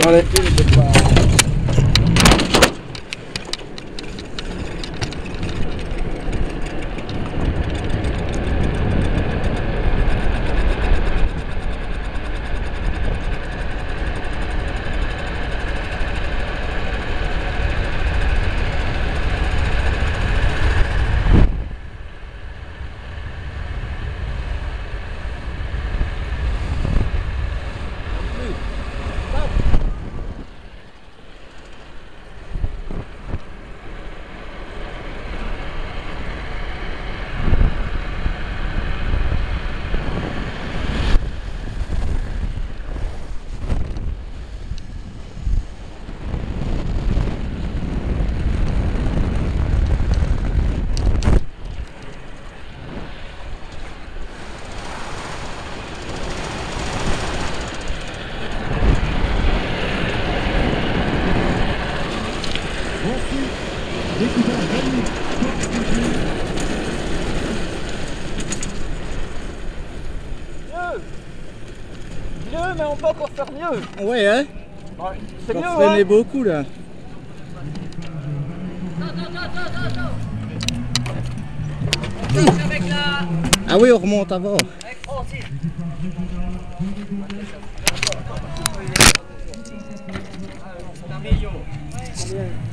Allez. Mieux, mais on peut encore faire mieux. Ouais, hein? Ouais, c'est mieux, freiner hein? beaucoup là. Avec la... Ah oui, on remonte avant. Avec Francis. C'est un million.